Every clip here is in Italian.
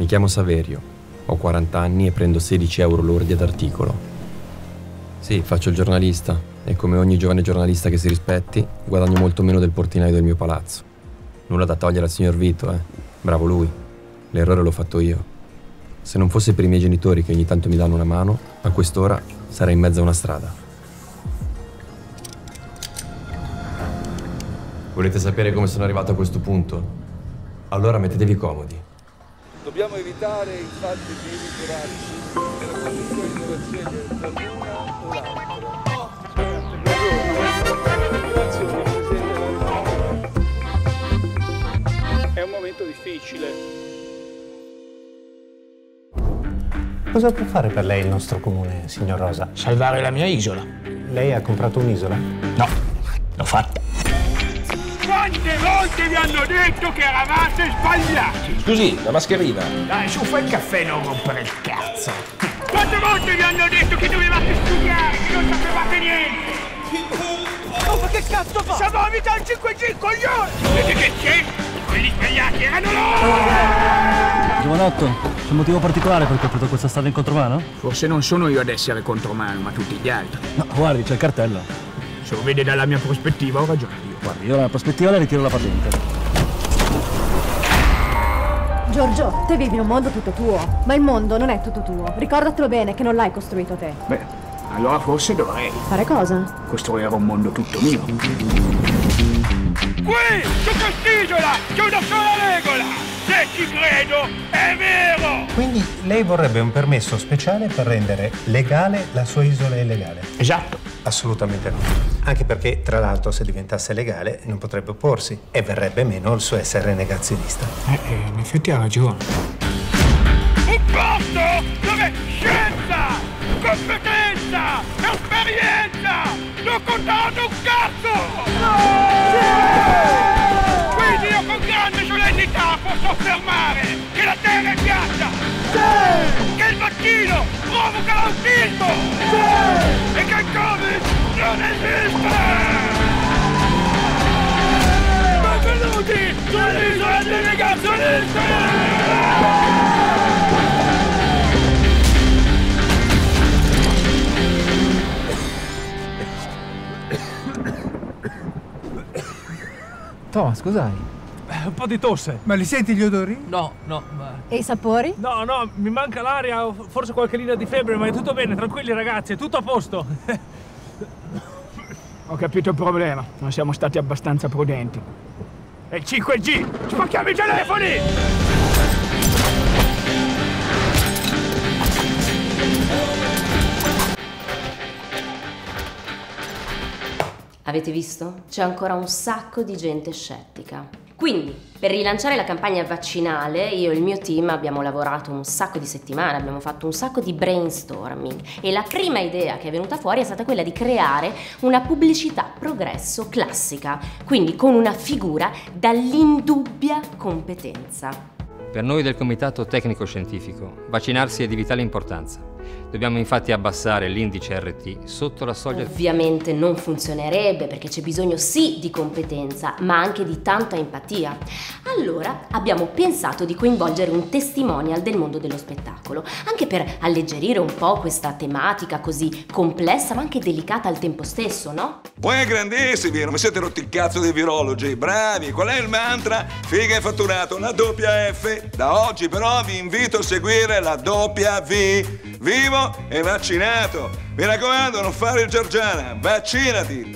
chiamo Saverio, ho 40 anni e prendo 16 euro lordi ad articolo. Sì, faccio il giornalista e come ogni giovane giornalista che si rispetti, guadagno molto meno del portinaio del mio palazzo. Nulla da togliere al signor Vito, Bravo lui. L'errore l'ho fatto io. Se non fosse per i miei genitori che ogni tanto mi danno una mano, a quest'ora sarei in mezzo a una strada. Volete sapere come sono arrivato a questo punto? Allora mettetevi comodi. Dobbiamo evitare infatti di ritirarci nella condizione di scegliere tra l'una o l'altra. È un momento difficile. Cosa può fare per lei il nostro comune, signor Rosa? Salvare la mia isola. Lei ha comprato un'isola? No, l'ho fatta. Quante volte vi hanno detto che eravate sbagliati? Scusi, la mascherina. Dai, su, fai il caffè, non rompere il cazzo. Quante volte vi hanno detto che dovevate studiare, che non sapevate niente? Oh, ma che cazzo fa? Siamo vita al 5G, coglione! Vedete che c'è? Quelli sbagliati erano loro! Giovanotto, c'è un motivo particolare per cui hai preso questa strada in contromano? Forse non sono io ad essere contromano, ma tutti gli altri. No, guardi, c'è il cartello. Se lo vede dalla mia prospettiva, ho ragione io. Guardi, io dalla prospettiva le ritiro la patente. Giorgio, te vivi in un mondo tutto tuo, ma il mondo non è tutto tuo. Ricordatelo bene che non l'hai costruito te. Beh, allora forse dovrei Fare cosa? costruire un mondo tutto mio. Qui, su quest'isola, c'è una sola regola! Se ci credo, è vero! Quindi lei vorrebbe un permesso speciale per rendere legale la sua isola illegale? Esatto. Assolutamente no. Anche perché, tra l'altro, se diventasse legale non potrebbe opporsi e verrebbe meno il suo essere negazionista. In effetti ha ragione. Un posto dove scienza, competenza, esperienza non contano un cazzo! Quindi io con grande solennità posso affermare che la Terra è piatta! Che il vaccino provoca l'autismo! E che il Covid non esiste! Benvenuti sull'isola dei negazionisti! Toma, scusai. Un po' di tosse. Ma li senti gli odori? No, ma... E i sapori? No, mi manca l'aria, forse qualche linea di febbre, ma è tutto bene, tranquilli ragazzi, è tutto a posto. Ho capito il problema, non siamo stati abbastanza prudenti. È il 5G! Spacchiamo i telefoni! Avete visto? C'è ancora un sacco di gente scettica. Quindi, per rilanciare la campagna vaccinale, io e il mio team abbiamo lavorato un sacco di settimane, abbiamo fatto un sacco di brainstorming e la prima idea che è venuta fuori è stata quella di creare una pubblicità progresso classica, quindi con una figura dall'indubbia competenza. Per noi del Comitato Tecnico Scientifico, vaccinarsi è di vitale importanza. Dobbiamo infatti abbassare l'indice RT sotto la soglia. Ovviamente non funzionerebbe perché c'è bisogno sì di competenza, ma anche di tanta empatia. Allora abbiamo pensato di coinvolgere un testimonial del mondo dello spettacolo, anche per alleggerire un po' questa tematica così complessa ma anche delicata al tempo stesso, no? Poi è grandissimi, non mi siete rotti il cazzo dei virologi, bravi! Qual è il mantra? Figa e fatturato, la doppia F. Da oggi però vi invito a seguire la doppia V. Vivo e vaccinato. Mi raccomando, non fare il Giorgiana. Vaccinati.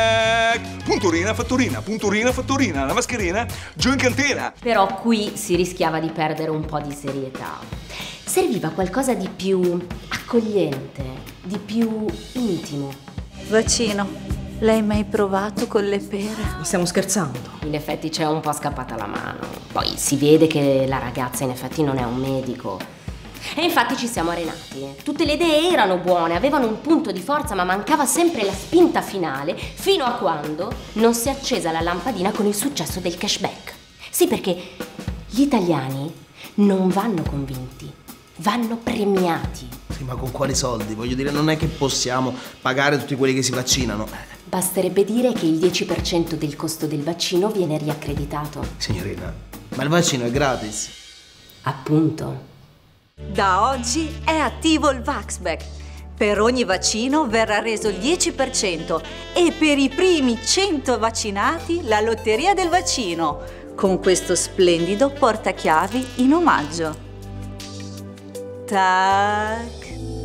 Tac. Punturina, fatturina. La mascherina giù in cantina. Però qui si rischiava di perdere un po' di serietà. Serviva qualcosa di più accogliente, di più intimo. Vaccino. L'hai mai provato con le pere? Stiamo scherzando. In effetti c'è un po' scappata la mano. Poi si vede che la ragazza in effetti non è un medico. E infatti ci siamo arenati. Tutte le idee erano buone, avevano un punto di forza, ma mancava sempre la spinta finale, fino a quando non si è accesa la lampadina con il successo del cashback. Sì, perché gli italiani non vanno convinti, vanno premiati. Sì, ma con quali soldi? Voglio dire, non è che possiamo pagare tutti quelli che si vaccinano. Basterebbe dire che il 10% del costo del vaccino viene riaccreditato. Signorina, ma il vaccino è gratis. Appunto. Da oggi è attivo il Vaxback. Per ogni vaccino verrà reso il 10% e per i primi 100 vaccinati la lotteria del vaccino, con questo splendido portachiavi in omaggio. Tac!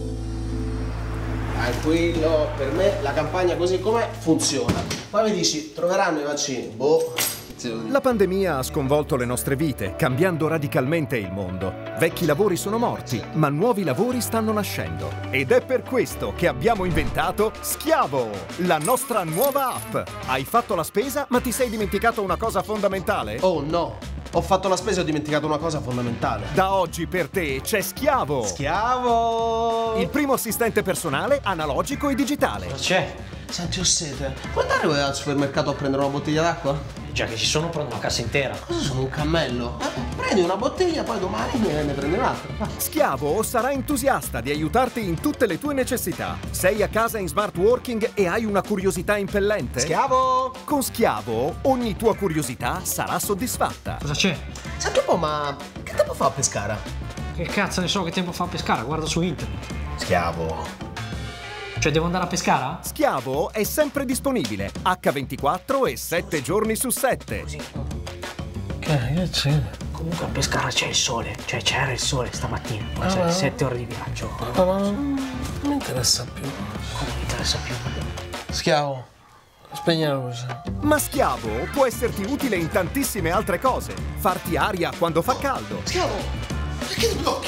Tranquillo, per me la campagna così com'è funziona. Poi mi dici, troveranno i vaccini? Boh. La pandemia ha sconvolto le nostre vite, cambiando radicalmente il mondo. Vecchi lavori sono morti, ma nuovi lavori stanno nascendo. Ed è per questo che abbiamo inventato Schiavo, la nostra nuova app. Hai fatto la spesa, ma ti sei dimenticato una cosa fondamentale? Oh no, ho fatto la spesa e ho dimenticato una cosa fondamentale. Da oggi per te c'è Schiavo. Schiavo! Il primo assistente personale analogico e digitale. Cosa c'è? Senti, ho sete. Puoi andare al supermercato a prendere una bottiglia d'acqua? Già che ci sono, prendo una cassa intera. Cosa sono, un cammello? Prendi una bottiglia, poi domani ne prendi un'altra. Schiavo sarà entusiasta di aiutarti in tutte le tue necessità. Sei a casa in smart working e hai una curiosità impellente? Schiavo! Con Schiavo ogni tua curiosità sarà soddisfatta. Cosa c'è? Senti un po', ma che tempo fa a Pescara? Che cazzo ne so che tempo fa a Pescara? Guarda su internet. Schiavo. Cioè, devo andare a Pescara? Schiavo è sempre disponibile, H24 e 7 giorni su 7. Così. Che c'è? Comunque a Pescara c'è il sole, cioè c'era il sole stamattina, poi 7 ore di viaggio. Non mi interessa più. Come mi interessa più? Schiavo, spegni la luce. Ma Schiavo può esserti utile in tantissime altre cose. Farti aria quando fa caldo. Schiavo, perché ti blocchi?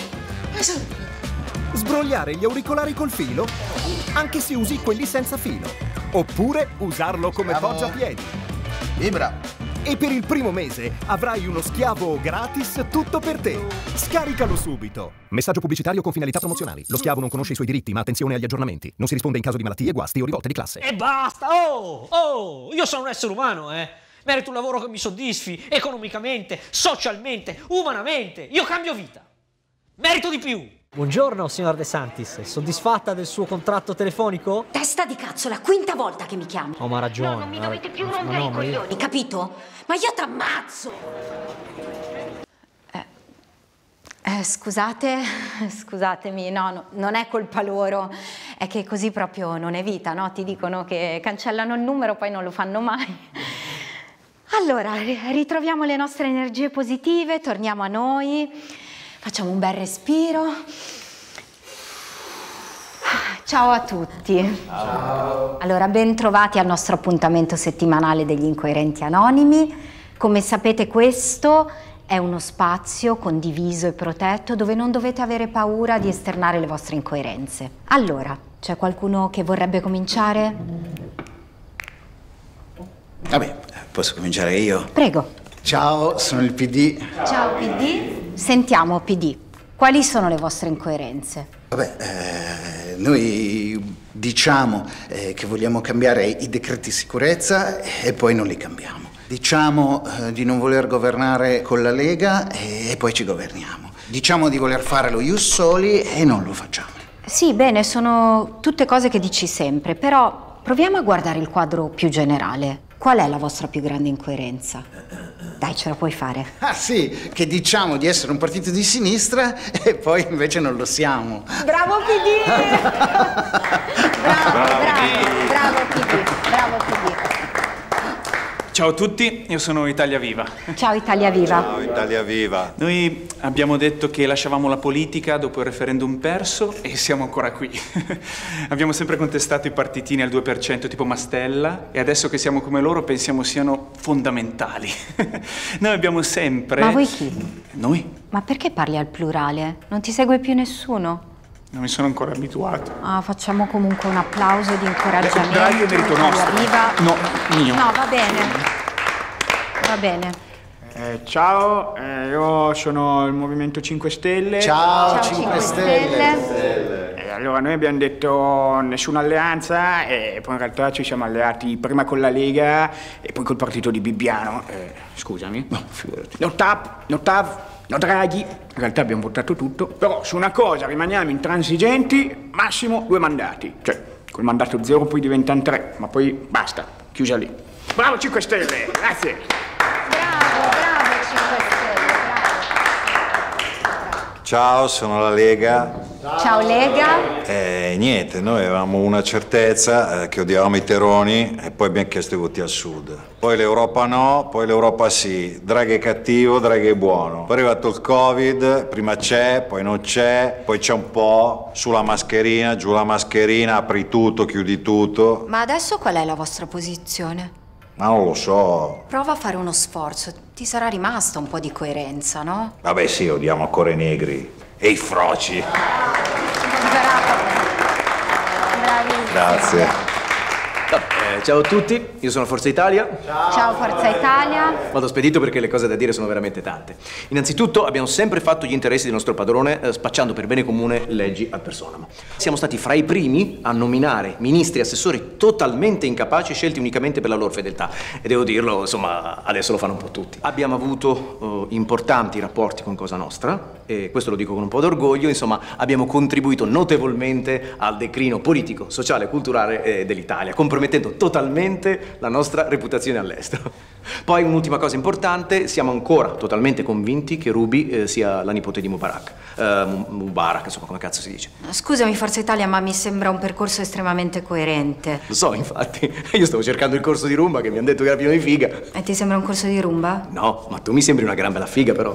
Sbrogliare gli auricolari col filo, anche se usi quelli senza filo. Oppure usarlo come poggiapiedi. Vibra. E per il primo mese avrai uno Schiavo gratis tutto per te. Scaricalo subito. Messaggio pubblicitario con finalità promozionali. Lo Schiavo non conosce i suoi diritti, ma attenzione agli aggiornamenti. Non si risponde in caso di malattie, guasti o rivolte di classe. E basta! Io sono un essere umano, Merito un lavoro che mi soddisfi economicamente, socialmente, umanamente. Io cambio vita. Merito di più. Buongiorno, signor De Santis. Soddisfatta del suo contratto telefonico? Testa di cazzo, la quinta volta che mi chiami. Oh, ma ha ragione. No, non mi dovete più rompere i coglioni, capito? Ma io t'ammazzo! Scusatemi, no, non è colpa loro, è che così proprio non è vita, no? Ti dicono che cancellano il numero, poi non lo fanno mai. Allora, ritroviamo le nostre energie positive, torniamo a noi. Facciamo un bel respiro. Ciao a tutti. Ciao. Allora, ben trovati al nostro appuntamento settimanale degli Incoerenti Anonimi. Come sapete, questo è uno spazio condiviso e protetto dove non dovete avere paura di esternare le vostre incoerenze. Allora, c'è qualcuno che vorrebbe cominciare? Vabbè, posso cominciare io? Prego. Ciao, sono il PD. Ciao PD. Sentiamo PD. Quali sono le vostre incoerenze? Vabbè, noi diciamo che vogliamo cambiare i decreti sicurezza e poi non li cambiamo. Diciamo di non voler governare con la Lega e poi ci governiamo. Diciamo di voler fare lo Ius Soli e non lo facciamo. Sì, bene, sono tutte cose che dici sempre, però proviamo a guardare il quadro più generale. Qual è la vostra più grande incoerenza? Dai, ce la puoi fare. Ah sì, che diciamo di essere un partito di sinistra e poi invece non lo siamo. Bravo PD! Bravo PD! Ciao a tutti, io sono Italia Viva. Ciao Italia Viva. Ciao Italia Viva. Noi abbiamo detto che lasciavamo la politica dopo il referendum perso e siamo ancora qui. Abbiamo sempre contestato i partitini al 2% tipo Mastella e adesso che siamo come loro pensiamo siano fondamentali. Noi abbiamo sempre... Ma voi chi? Noi? Ma perché parli al plurale? Non ti segue più nessuno? Non mi sono ancora abituato. Ah, facciamo comunque un applauso di incoraggiamento. Dai, è merito nostro. Viva. No, mio. No, va bene. Va bene. Ciao, io sono il Movimento 5 Stelle. Ciao 5 Stelle. Allora, noi abbiamo detto nessuna alleanza e poi in realtà ci siamo alleati prima con la Lega e poi col partito di Bibbiano. Scusami. No, figurati. No TAV, no Draghi. In realtà abbiamo votato tutto, però su una cosa rimaniamo intransigenti, massimo 2 mandati. Cioè, col mandato 0 poi diventano 3, ma poi basta, chiusa lì. Bravo 5 Stelle, grazie. Bravo 5 Stelle, Ciao, sono la Lega. Ciao Lega. Niente, noi avevamo una certezza, che odiavamo i terroni e poi abbiamo chiesto i voti al sud. Poi l'Europa no, poi l'Europa sì. Draghi è cattivo, Draghi è buono. Poi è arrivato il Covid, prima c'è, poi non c'è, poi c'è un po', su la mascherina, giù la mascherina, apri tutto, chiudi tutto. Ma adesso qual è la vostra posizione? Ma non lo so. Prova a fare uno sforzo, ti sarà rimasta un po' di coerenza, no? Vabbè sì, odiamo ancora i negri e i froci. Bravo. Bravissimo. Grazie. Ciao a tutti, io sono Forza Italia. Ciao Forza Italia. Vado spedito perché le cose da dire sono veramente tante. Innanzitutto abbiamo sempre fatto gli interessi del nostro padrone spacciando per bene comune leggi ad personam. Siamo stati fra i primi a nominare ministri e assessori totalmente incapaci scelti unicamente per la loro fedeltà. E devo dirlo, insomma, adesso lo fanno un po' tutti. Abbiamo avuto importanti rapporti con Cosa Nostra e questo lo dico con un po' d'orgoglio. Insomma, abbiamo contribuito notevolmente al declino politico, sociale e culturale dell'Italia, compromettendo totalmente la nostra reputazione all'estero. Poi un'ultima cosa importante, siamo ancora totalmente convinti che Ruby sia la nipote di Mubarak. Mubarak, insomma, come cazzo si dice. Scusami Forza Italia, ma mi sembra un percorso estremamente coerente. Lo so, infatti, io stavo cercando il corso di rumba che mi hanno detto che era pieno di figa. E ti sembra un corso di rumba? No, ma tu mi sembri una gran bella figa, però.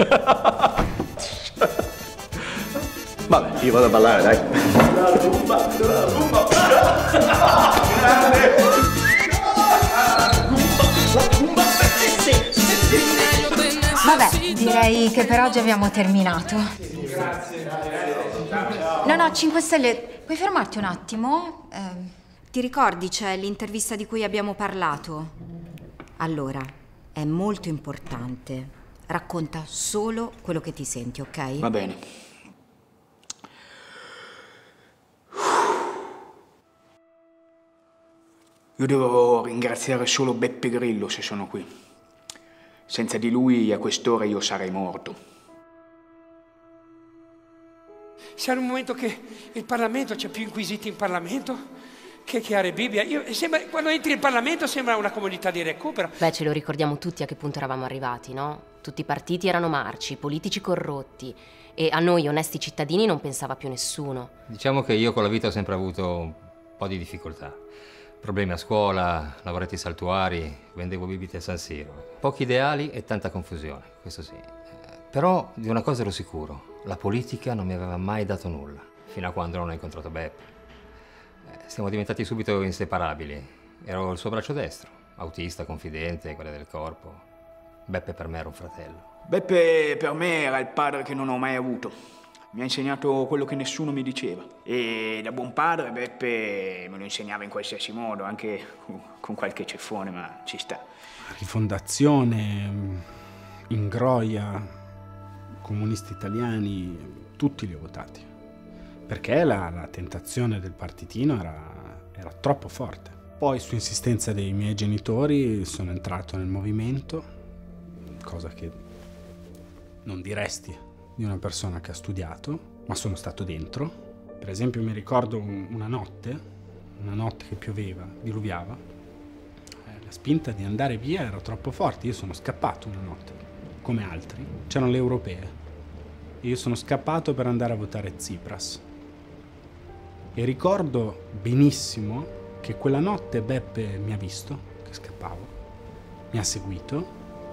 Vabbè, io vado a ballare, dai. Vabbè, direi che per oggi abbiamo terminato. No, 5 Stelle, puoi fermarti un attimo? Ti ricordi c'è l'intervista di cui abbiamo parlato? Allora, è molto importante. Racconta solo quello che ti senti, ok? Va bene. Io devo ringraziare solo Beppe Grillo se sono qui. Senza di lui a quest'ora io sarei morto. C'è un momento che il Parlamento, c'è più inquisiti in Parlamento che chiare Bibbia. Quando entri in Parlamento sembra una comunità di recupero. Beh, ce lo ricordiamo tutti a che punto eravamo arrivati, no? Tutti i partiti erano marci, politici corrotti e a noi onesti cittadini non pensava più nessuno. Diciamo che io con la vita ho sempre avuto un po' di difficoltà. Problemi a scuola, lavoretti saltuari, vendevo bibite a San Siro. Pochi ideali e tanta confusione, questo sì. Però di una cosa ero sicuro, la politica non mi aveva mai dato nulla, fino a quando non ho incontrato Beppe. Siamo diventati subito inseparabili. Ero il suo braccio destro, autista, confidente, quella del corpo. Beppe per me era un fratello. Beppe per me era il padre che non ho mai avuto. Mi ha insegnato quello che nessuno mi diceva. E da buon padre Beppe me lo insegnava in qualsiasi modo, anche con qualche ceffone, ma ci sta. Rifondazione, Ingroia, comunisti italiani, tutti li ho votati. Perché la tentazione del partitino era troppo forte. Poi su insistenza dei miei genitori sono entrato nel movimento, cosa che non diresti di una persona che ha studiato, ma sono stato dentro. Per esempio mi ricordo una notte che pioveva, diluviava, la spinta di andare via era troppo forte, io sono scappato una notte, come altri. C'erano le europee e io sono scappato per andare a votare Tsipras. E ricordo benissimo che quella notte Beppe mi ha visto, che scappavo, mi ha seguito,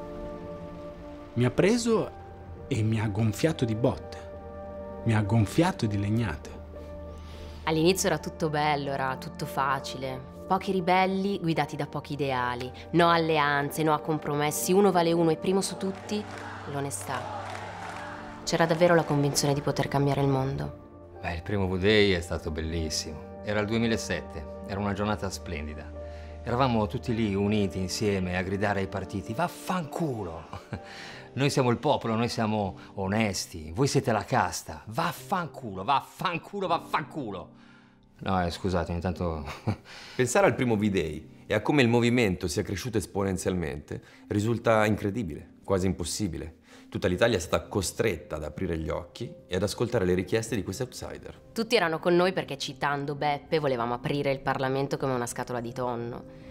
mi ha preso e mi ha gonfiato di botte, mi ha gonfiato di legnate. All'inizio era tutto bello, era tutto facile. Pochi ribelli guidati da pochi ideali. No alleanze, no a compromessi, uno vale uno e primo su tutti l'onestà. C'era davvero la convinzione di poter cambiare il mondo. Beh, il primo V-Day è stato bellissimo. Era il 2007, era una giornata splendida. Eravamo tutti lì uniti insieme a gridare ai partiti: vaffanculo! Noi siamo il popolo, noi siamo onesti, voi siete la casta. Vaffanculo, vaffanculo, vaffanculo. No, scusate, ogni tanto... Pensare al primo V-Day e a come il movimento sia cresciuto esponenzialmente risulta incredibile, quasi impossibile. Tutta l'Italia è stata costretta ad aprire gli occhi e ad ascoltare le richieste di questi outsider. Tutti erano con noi perché, citando Beppe, volevamo aprire il Parlamento come una scatola di tonno.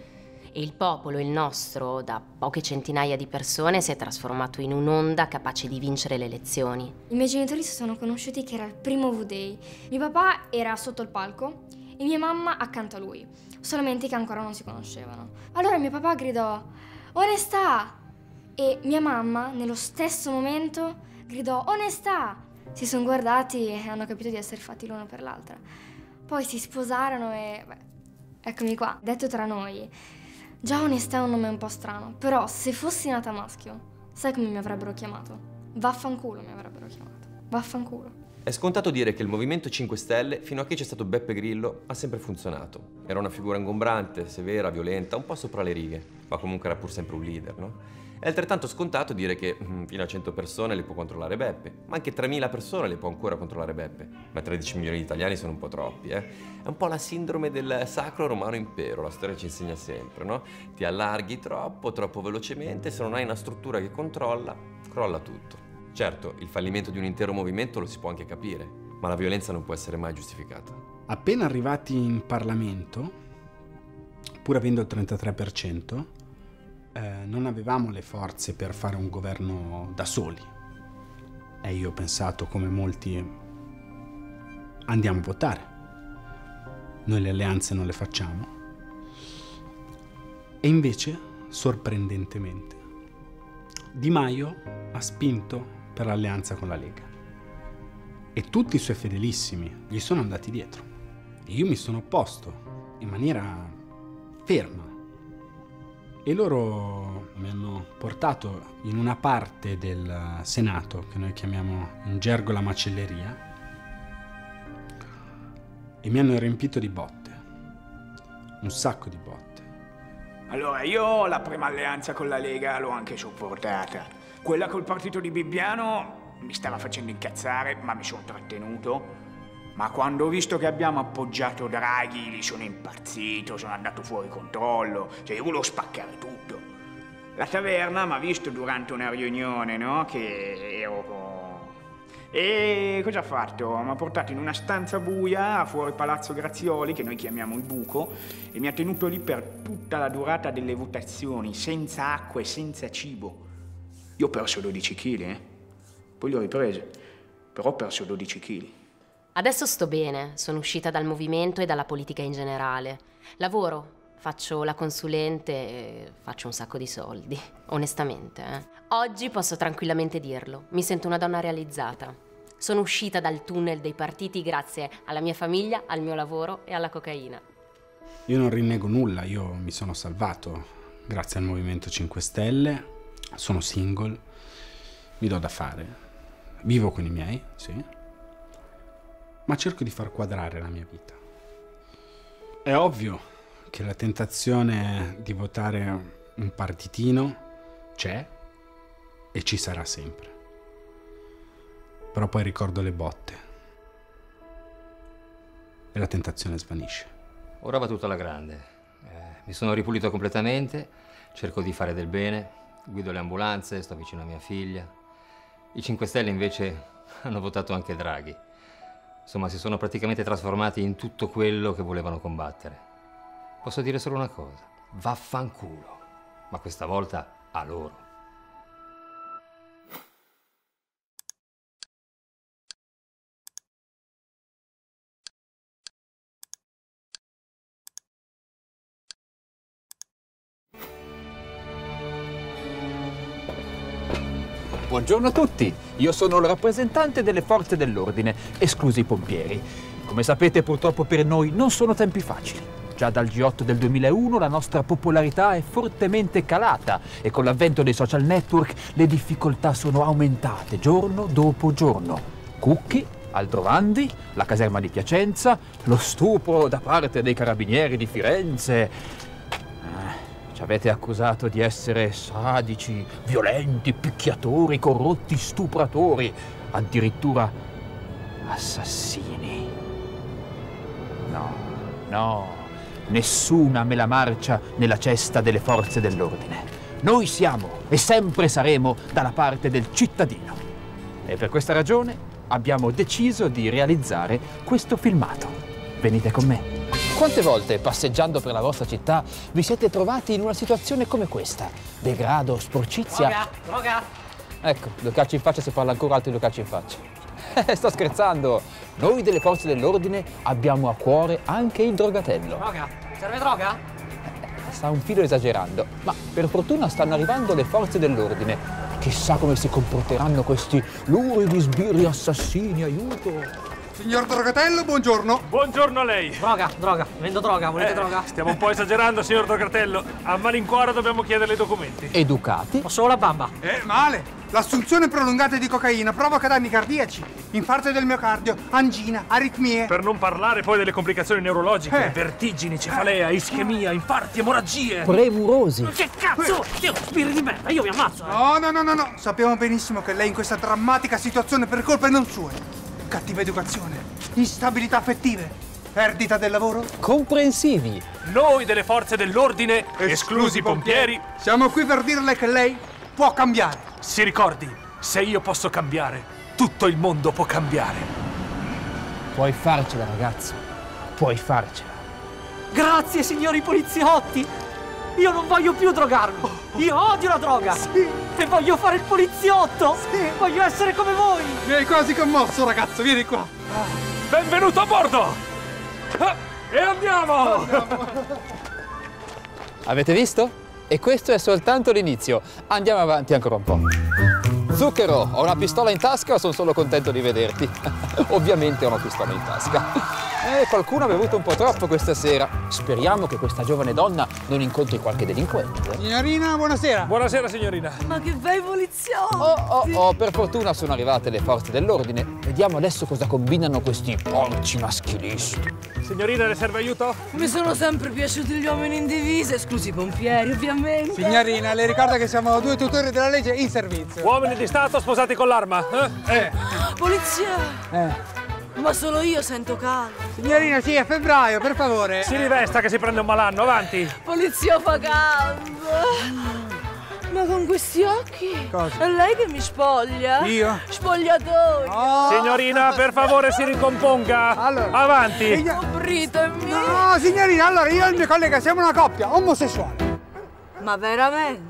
E il popolo, il nostro, da poche centinaia di persone, si è trasformato in un'onda capace di vincere le elezioni. I miei genitori si sono conosciuti che era il primo V-Day. Mio papà era sotto il palco e mia mamma accanto a lui, solamente che ancora non si conoscevano. Allora mio papà gridò "Onestà!" e mia mamma, nello stesso momento, gridò "Onestà!" Si sono guardati e hanno capito di essere fatti l'uno per l'altra. Poi si sposarono e... beh, eccomi qua. Detto tra noi, già Onestà è un nome un po' strano, però se fossi nata maschio, sai come mi avrebbero chiamato? Vaffanculo mi avrebbero chiamato. Vaffanculo. È scontato dire che il Movimento 5 Stelle, fino a che c'è stato Beppe Grillo, ha sempre funzionato. Era una figura ingombrante, severa, violenta, un po' sopra le righe, ma comunque era pur sempre un leader, no? È altrettanto scontato dire che fino a 100 persone le può controllare Beppe, ma anche 3.000 persone le può ancora controllare Beppe. Ma 13 milioni di italiani sono un po' troppi, eh? È un po' la sindrome del Sacro Romano Impero, la storia ci insegna sempre, no? Ti allarghi troppo velocemente, se non hai una struttura che controlla, crolla tutto. Certo, il fallimento di un intero movimento lo si può anche capire, ma la violenza non può essere mai giustificata. Appena arrivati in Parlamento, pur avendo il 33%, non avevamo le forze per fare un governo da soli. E io ho pensato, come molti, andiamo a votare. Noi le alleanze non le facciamo. E invece, sorprendentemente, Di Maio ha spinto per l'alleanza con la Lega. E tutti i suoi fedelissimi gli sono andati dietro. E io mi sono opposto in maniera ferma. E loro mi hanno portato in una parte del Senato, che noi chiamiamo in gergo la macelleria, e mi hanno riempito di botte. Un sacco di botte. Allora, io la prima alleanza con la Lega l'ho anche sopportata. Quella col partito di Bibbiano mi stava facendo incazzare, ma mi sono trattenuto. Ma quando ho visto che abbiamo appoggiato Draghi, lì sono impazzito, sono andato fuori controllo. Cioè, io volevo spaccare tutto. La taverna mi ha visto durante una riunione, no? Che ero... E cosa ha fatto? Mi ha portato in una stanza buia fuori Palazzo Grazioli, che noi chiamiamo il buco, e mi ha tenuto lì per tutta la durata delle votazioni, senza acqua e senza cibo. Io ho perso 12 kg, poi li ho ripresi, però ho perso 12 kg. Adesso sto bene, sono uscita dal movimento e dalla politica in generale. Lavoro, faccio la consulente e faccio un sacco di soldi, onestamente. Oggi posso tranquillamente dirlo, mi sento una donna realizzata. Sono uscita dal tunnel dei partiti grazie alla mia famiglia, al mio lavoro e alla cocaina. Io non rinnego nulla, io mi sono salvato grazie al Movimento 5 Stelle, sono single, mi do da fare, vivo con i miei, sì, ma cerco di far quadrare la mia vita. È ovvio che la tentazione di votare un partitino c'è e ci sarà sempre. Però poi ricordo le botte e la tentazione svanisce. Ora va tutto alla grande. Mi sono ripulito completamente, cerco di fare del bene, guido le ambulanze, sto vicino a mia figlia. I 5 Stelle invece hanno votato anche Draghi. Insomma, si sono praticamente trasformati in tutto quello che volevano combattere. Posso dire solo una cosa: vaffanculo. Ma questa volta a loro. Buongiorno a tutti, io sono il rappresentante delle forze dell'ordine, esclusi i pompieri. Come sapete, purtroppo per noi non sono tempi facili. Già dal G8 del 2001 la nostra popolarità è fortemente calata e con l'avvento dei social network le difficoltà sono aumentate giorno dopo giorno. Cucchi, Aldrovandi, la caserma di Piacenza, lo stupro da parte dei carabinieri di Firenze. Ci avete accusato di essere sadici, violenti, picchiatori, corrotti, stupratori, addirittura assassini. No, nessuna mela marcia nella cesta delle forze dell'ordine. Noi siamo e sempre saremo dalla parte del cittadino. E per questa ragione abbiamo deciso di realizzare questo filmato. Venite con me. Quante volte, passeggiando per la vostra città, vi siete trovati in una situazione come questa? Degrado, sporcizia? Droga! Ecco, 2 calci in faccia se parla ancora, altri 2 calci in faccia. Sto scherzando! Noi delle forze dell'ordine abbiamo a cuore anche il drogatello. Droga? Serve droga? Sta un filo esagerando, ma per fortuna stanno arrivando le forze dell'ordine. Chissà come si comporteranno questi luridi sbirri assassini, aiuto! Signor Drogatello, buongiorno. Buongiorno a lei. Droga, vendo droga, volete droga? Stiamo un po' esagerando, signor Drogatello. A malincuore dobbiamo chiederle i documenti. Educati? Ho solo la bamba. Male. L'assunzione prolungata di cocaina provoca danni cardiaci, infarto del miocardio, angina, aritmie. Per non parlare poi delle complicazioni neurologiche, vertigini, cefalea, ischemia, infarti, emorragie. Premurosi. Che cazzo? Dio, spiriti di merda, io vi ammazzo. No. Sappiamo benissimo che lei in questa drammatica situazione per colpe non sue. Cattiva educazione, instabilità affettive, perdita del lavoro. Comprensivi. Noi delle forze dell'ordine, esclusi i pompieri, siamo qui per dirle che lei può cambiare. Si ricordi, se io posso cambiare, tutto il mondo può cambiare. Puoi farcela, ragazzo. Puoi farcela. Grazie, signori poliziotti. Io non voglio più drogarmi. Io odio la droga. E voglio fare il poliziotto. Voglio essere come voi. Mi hai quasi commosso, ragazzo. Vieni qua. Benvenuto a bordo. E andiamo. Avete visto? E questo è soltanto l'inizio. Andiamo avanti ancora un po'. Zucchero, ho una pistola in tasca o sono solo contento di vederti? Ovviamente ho una pistola in tasca. Qualcuno ha bevuto un po' troppo questa sera. Speriamo che questa giovane donna non incontri qualche delinquente. Signorina, buonasera. Buonasera, signorina. Ma che bei poliziotti! Oh, per fortuna sono arrivate le forze dell'ordine. Vediamo adesso cosa combinano questi porci maschilisti. Signorina, le serve aiuto? Mi sono sempre piaciuti gli uomini in divisa, esclusi i pompieri, ovviamente. Signorina, le ricorda che siamo 2 tutori della legge in servizio. Uomini di Stato sposati con l'arma. Polizia! Ma solo io sento caldo. Signorina, sì, è febbraio, per favore. Si rivesta che si prende un malanno, avanti. Polizia fa caldo. Ma con questi occhi? Cosa? È lei che mi spoglia? Io? Spogliatoio. Oh. Signorina, per favore si ricomponga. Allora, avanti. Britami. No, signorina, allora io e il mio collega siamo una coppia omosessuale. Ma veramente?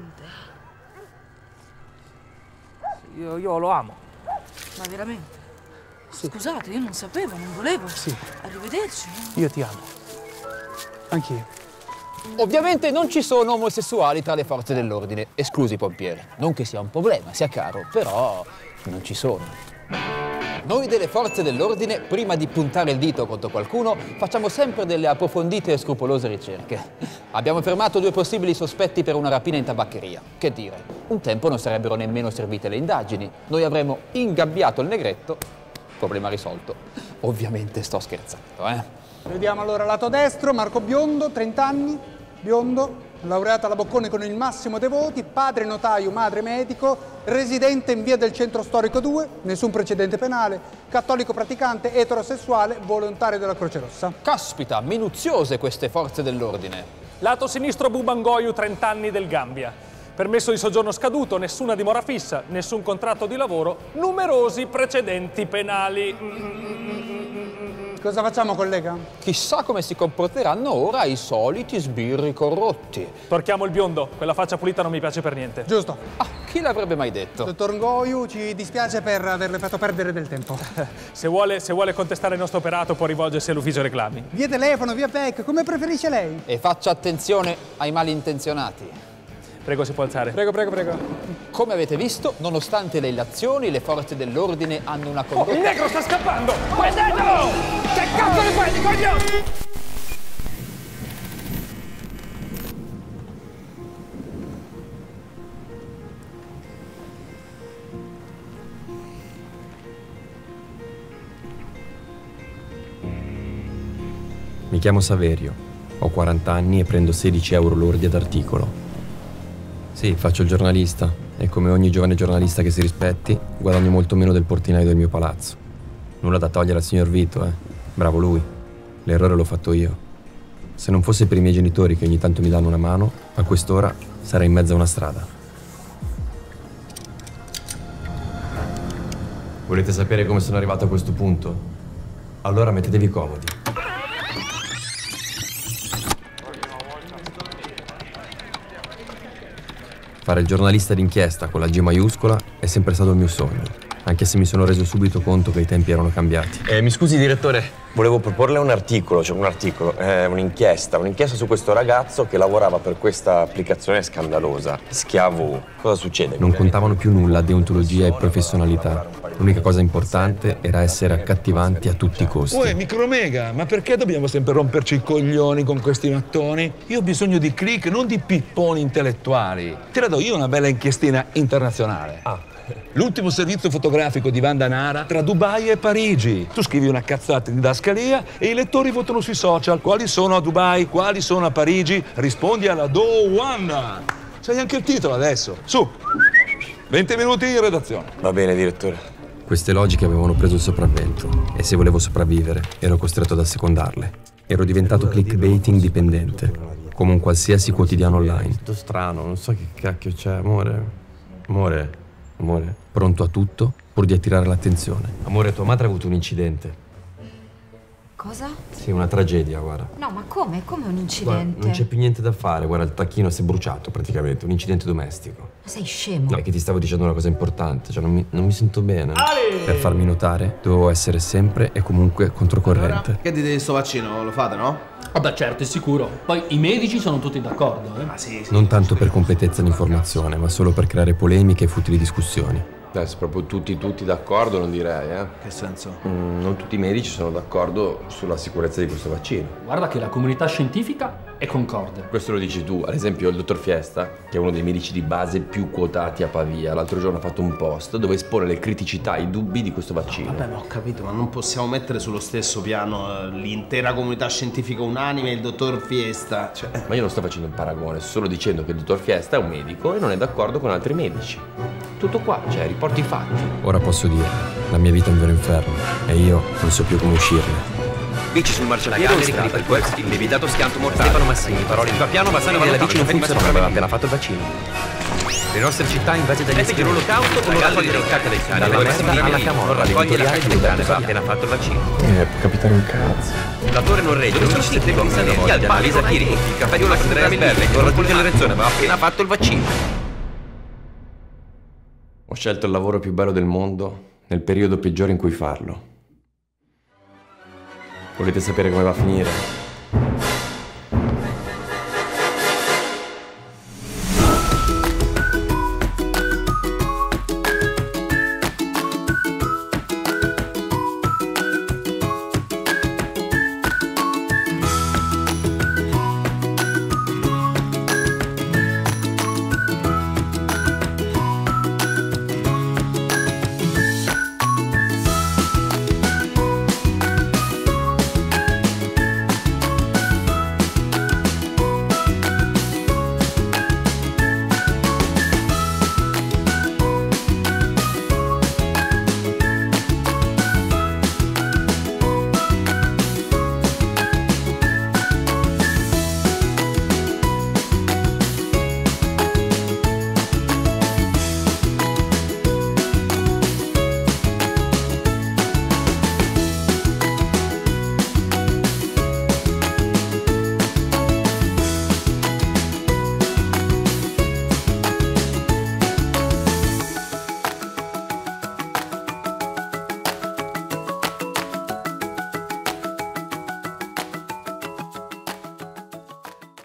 Io lo amo. Ma veramente? Sì. Scusate, io non sapevo, non volevo. Sì. Arrivederci. Io ti amo. Anch'io. Ovviamente non ci sono omosessuali tra le forze dell'ordine, esclusi i pompieri. Non che sia un problema, sia chiaro, però non ci sono. Noi delle forze dell'ordine, prima di puntare il dito contro qualcuno, facciamo sempre delle approfondite e scrupolose ricerche. Abbiamo fermato 2 possibili sospetti per una rapina in tabaccheria. Che dire, un tempo non sarebbero nemmeno servite le indagini. Noi avremmo ingabbiato il negretto, problema risolto. Ovviamente sto scherzando, Vediamo allora lato destro, Marco Biondo, 30 anni, biondo, laureato alla Bocconi con il massimo dei voti, padre notaio, madre medico, residente in via del Centro Storico 2, nessun precedente penale, cattolico praticante, eterosessuale, volontario della Croce Rossa. Caspita, minuziose queste forze dell'ordine. Lato sinistro Bubangoiu, 30 anni del Gambia. Permesso di soggiorno scaduto, nessuna dimora fissa, nessun contratto di lavoro, numerosi precedenti penali. Cosa facciamo, collega? Chissà come si comporteranno ora i soliti sbirri corrotti. Torchiamo il biondo, quella faccia pulita non mi piace per niente. Giusto. Chi l'avrebbe mai detto? Dottor Ngoiu, ci dispiace per averle fatto perdere del tempo. Se vuole contestare il nostro operato può rivolgersi all'ufficio reclami. Via telefono, via PEC, come preferisce lei? E faccia attenzione ai malintenzionati. Prego, si può alzare. Prego. Come avete visto, nonostante le illazioni, le forze dell'ordine hanno una condotta... il negro sta scappando! Prendetelo! Che cazzo ne prendi, coglione? Mi chiamo Saverio, ho 40 anni e prendo 16 euro lordi ad articolo. Sì, faccio il giornalista e come ogni giovane giornalista che si rispetti, guadagno molto meno del portinaio del mio palazzo. Nulla da togliere al signor Vito, Bravo lui. L'errore l'ho fatto io. Se non fosse per i miei genitori che ogni tanto mi danno una mano, a quest'ora sarei in mezzo a una strada. Volete sapere come sono arrivato a questo punto? Allora mettetevi comodi. Fare il giornalista d'inchiesta con la G maiuscola è sempre stato il mio sogno, anche se mi sono reso subito conto che i tempi erano cambiati. Mi scusi direttore, volevo proporle un articolo, un'inchiesta su questo ragazzo che lavorava per questa applicazione scandalosa, Schiavo. Cosa succede? Non contavano più nulla deontologia e professionalità. L'unica cosa importante era essere accattivanti a tutti i costi. Uè, Micromega, ma perché dobbiamo sempre romperci i coglioni con questi mattoni? Io ho bisogno di click, non di pipponi intellettuali. Te la do io una bella inchiestina internazionale. L'ultimo servizio fotografico di Vanda Nara tra Dubai e Parigi. Tu scrivi una cazzata in didascalia e i lettori votano sui social. Quali sono a Dubai, quali sono a Parigi? Rispondi alla Dowanna. Sai anche il titolo adesso. Su, 20 minuti in redazione. Va bene, direttore. Queste logiche avevano preso il sopravvento e se volevo sopravvivere ero costretto ad assecondarle. Ero diventato clickbaiting dipendente, come un qualsiasi quotidiano online. Tutto strano, non so che cacchio c'è, amore. Amore. Pronto a tutto pur di attirare l'attenzione. Amore, tua madre ha avuto un incidente. Cosa? Sì, una tragedia, guarda. No, ma come? Come un Guarda, incidente? non c'è più niente da fare, guarda, il tacchino si è bruciato praticamente, un incidente domestico. Ma sei scemo? No, è che ti stavo dicendo una cosa importante, cioè non mi sento bene. Per farmi notare dovevo essere sempre e comunque controcorrente. Che dite di sto vaccino? Lo fate, no? Vabbè, certo, è sicuro. Poi i medici sono tutti d'accordo, eh? Ma sì. Non tanto per completezza di informazione, ma solo per creare polemiche e futili discussioni. Se proprio tutti d'accordo non direi, eh. Che senso? Non tutti i medici sono d'accordo sulla sicurezza di questo vaccino. Guarda che la comunità scientifica è concorde. Questo lo dici tu, ad esempio il dottor Fiesta, che è uno dei medici di base più quotati a Pavia, l'altro giorno ha fatto un post dove espone le criticità e i dubbi di questo vaccino. Vabbè, ma ho capito, ma non possiamo mettere sullo stesso piano l'intera comunità scientifica unanime e il dottor Fiesta. Cioè... Ma io non sto facendo un paragone, sto solo dicendo che il dottor Fiesta è un medico e non è d'accordo con altri medici. Tutto qua, cioè, riporti i fatti. Ora posso dire, la mia vita è un vero inferno e io non so più come uscirne. Bici sul marciapiede, ricarica il quest, indebitato schianto mortale. Stefano Massini, parole in piano, Bassano della bici non funzionano, aveva appena fatto il vaccino. Le nostre città invece dagli schifo l'olocausto con la foglia ricatta dai cani. Dalla West alla Camorra, raccoglie la caccia di cane, aveva appena fatto il vaccino. Può capitare un cazzo. La torre non regge, non si tecnico, chi al Palisa Chirico, il capello la Andrea Sberle, non raggiunge l'erezione, aveva appena fatto il vaccino. Ho scelto il lavoro più bello del mondo nel periodo peggiore in cui farlo. Volete sapere come va a finire?